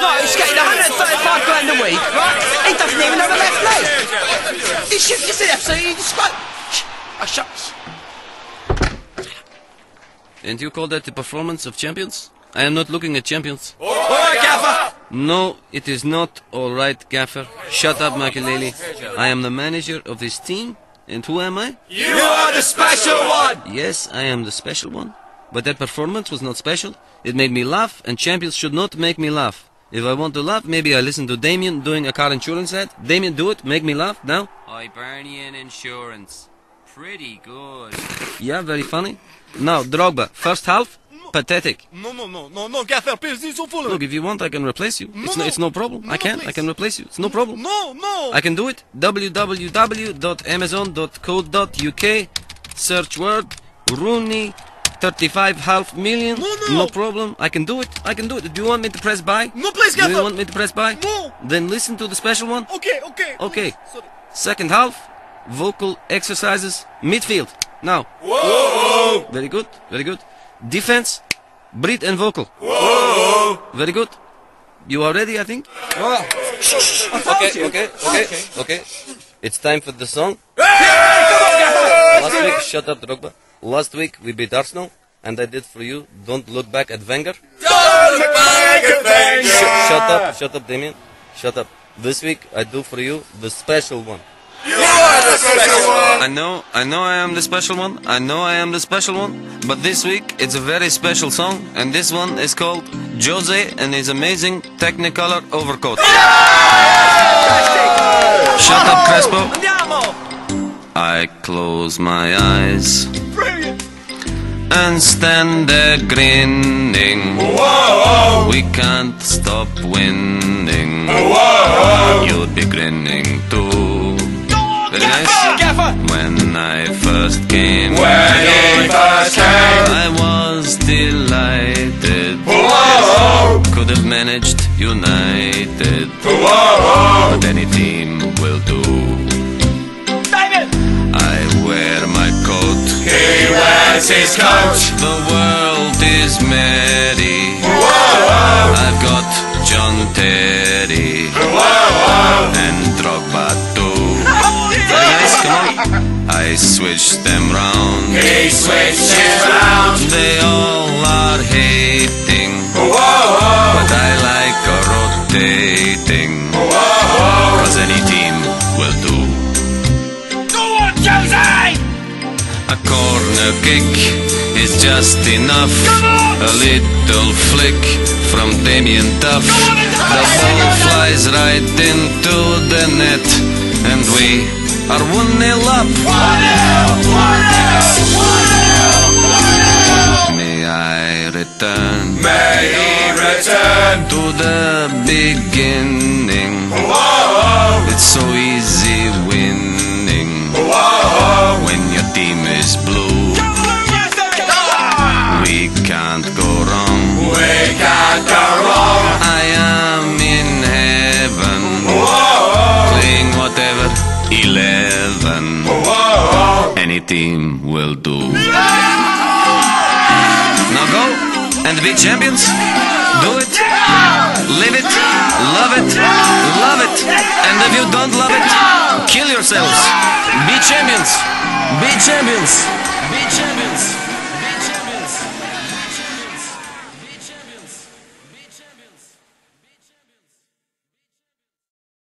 No, he's getting 135 grand a week, right? He doesn't even have a left leg. You see that, so you just like... shucks. And you call that the performance of champions? I am not looking at champions. All right, Gaffer. No, it is not all right, Gaffer. Shut up, Makelele. I am the manager of this team. And who am I? You are the special one! Yes, I am the special one. But that performance was not special. It made me laugh, and champions should not make me laugh. If I want to laugh, maybe I listen to Damien doing a car insurance ad. Damien, do it. Make me laugh now. Hibernian insurance. Pretty good. Yeah, very funny. Now, Drogba, first half, pathetic. No, Gaffer, please, this is so full. Look, if you want, I can replace you. It's no problem. I can replace you. It's no problem. No. I can do it. www.amazon.co.uk. Search word Rooney 35 half million. No problem. I can do it. Do you want me to press buy? No, please, Gaffer. Do you want me to press buy? No. Then listen to the special one. Okay. Sorry. Second half, vocal exercises, midfield. Now. Whoa! Very good. Defense, breathe and vocal. Whoa! Very good. You are ready, I think? Okay. It's time for the song. Last week, shut up, Drogba. Last week we beat Arsenal, and I did for you Don't Look Back at Wenger. Don't look back at Wenger! Shut up, Damien. Shut up. This week I do for you the special one. You are the special one! I know I am the special one. But this week it's a very special song, and this one is called Jose and his amazing Technicolor overcoat. Shut up, Crespo. I close my eyes and stand there grinning. Whoa! We can't stop winning. Whoa! You'd be grinning too. Very nice. When I first came, I was delighted. Whoa! Could have managed United. Whoa! But any team will do. I wear my coat. He wears his coat. The world is merry. Whoa! I've got John Terry. Whoa! And Drogba too. Very nice, come on. I switched them round. He switched him round. They all are hating. Whoa! But I like rotating. Whoa! Cause any team will do. Go on, Jose! A corner kick is just enough. A little flick from Damien Duff. The ball flies right into the net, and we are 1-0 up. 1-0. May I return? May he return to the beginning. Whoa! It's so easy winning. Whoa! When your team is blue. We can't go wrong. We can't go wrong. I am in heaven. Whoa! Playing whatever 11. Whoa! Any team will do. Now go and be champions. Do it. Live it. Love it. Love it. And if you don't love it, kill yourselves. Be champions. Be champions. Be champions.